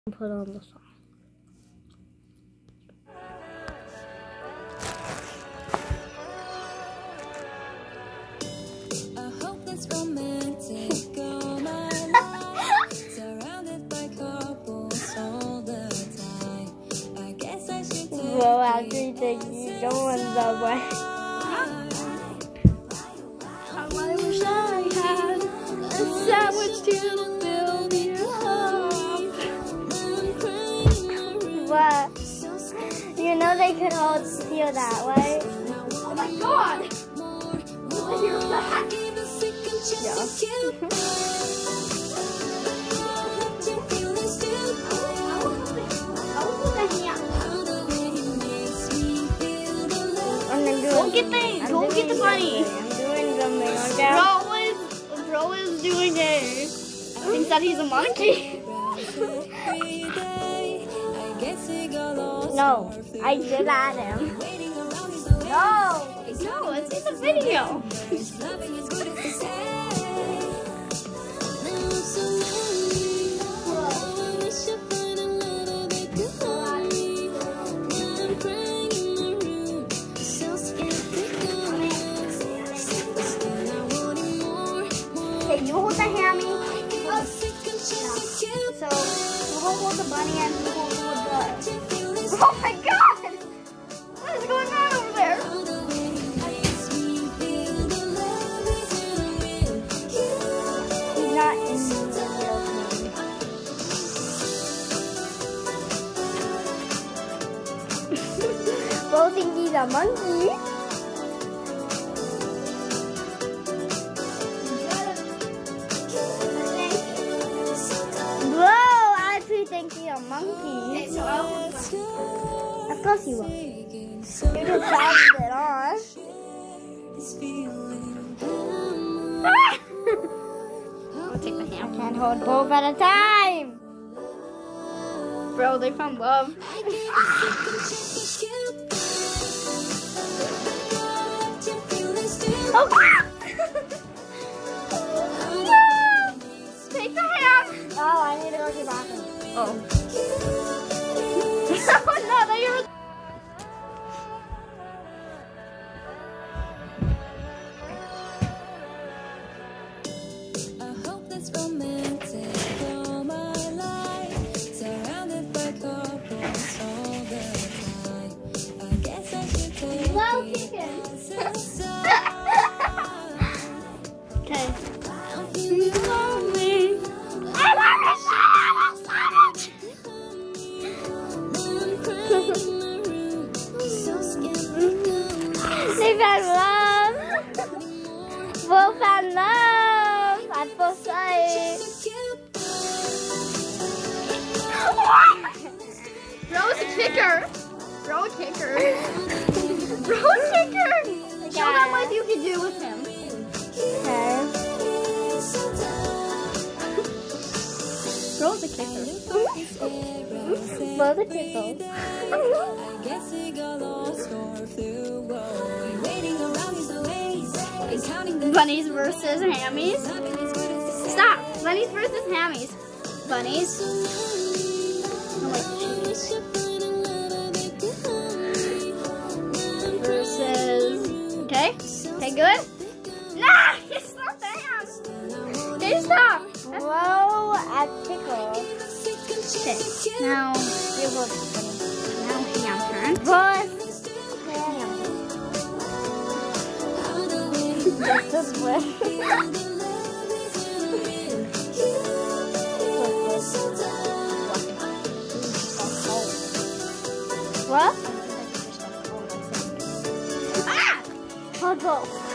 Put on the song. I hope that's romantic all my life. Surrounded by couples all the time. I guess I should take Well, after you think you don't want that way. I wish I had a sandwich to fill your heart. But you know they could all feel that way. Oh my god! You're back! Go get the bunny. I'm doing something, okay? Bro is doing it. Thinks that he's a monkey. No, I did at him. No, it's in the video. Okay, you hold the hammy. So, you hold the bunny and you hold the... Oh my god! What is going on over there? He's not in the real thing. Both think he's a monkey. Think you're a monkey. Okay, so Of course you will. You just sounded it on. I'll take my hand. Can't hold both at a time. Bro, they found love. Oh, Take the hand. oh, I need to go to the bathroom. Oh. No, that you're... I hope that's romantic all my life. Surrounded by couples all the time. I guess I should take Well, it chicken. as a Okay. I'm feeling lonely. They found love. Both found love at first sight. Bro's a kicker. Bro a kicker. Bro a kicker. Show them what you can do with him. Okay. Bro's a kicker. Both are tickled. Bunnies versus hammies. Stop. Bunnies versus hammies. Bunnies. Oh, wait, versus. Okay. Okay, good. Nah, it's not the ham. Okay, stop. Blow at tickle. Okay. Now, You both now ham turn. both ham. Just this way. What? Ah! Hold both.